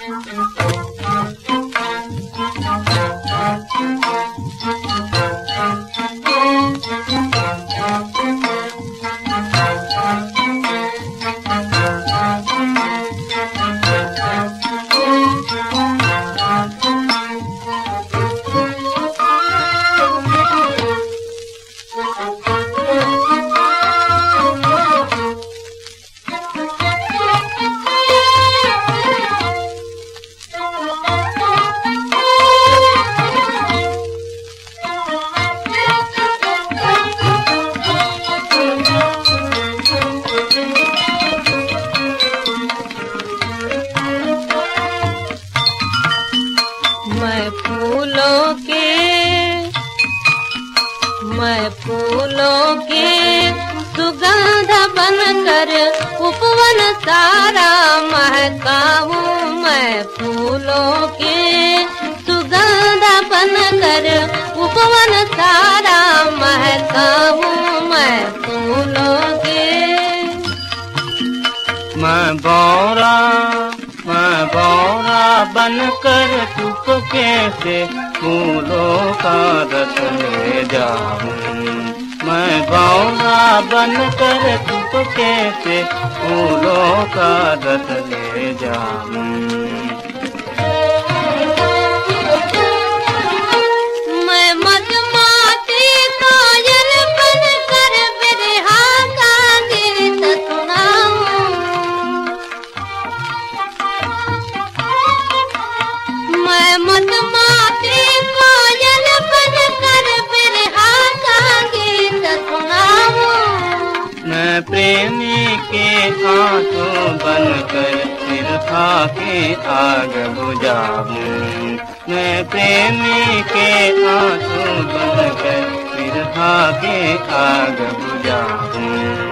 मैं फूलों की सुगंध बनकर उपवन सारा महकाऊं। मैं फूलों की सुगंध बनकर उपवन सारा महकाऊं। मैं फूलों की मैं भौरा बनकर चुपके से फूलों का रस ले जाऊं। मैं भौरा बनकर चुपके से फूलों का रस ले जाऊं। मैं प्रेमी के आंसू बनकर तिरखा के आग बुझाऊं। मैं प्रेमी के आंसू बनकर तिरखा के आग बुझाऊं।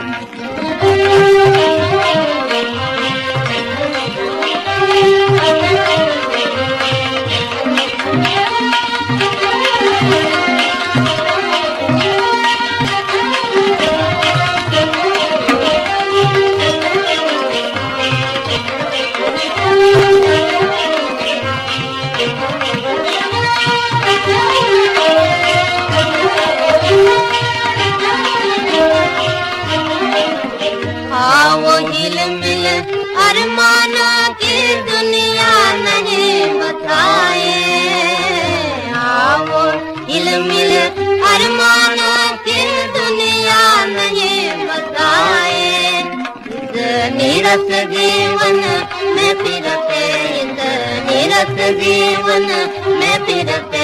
हिलमिल अरमानों की दुनिया नहीं बताए। आओ हिलमिल अरमानों की दुनिया नहीं बताए। नीरस जीवन में फिरते, नीरस जीवन में फिरते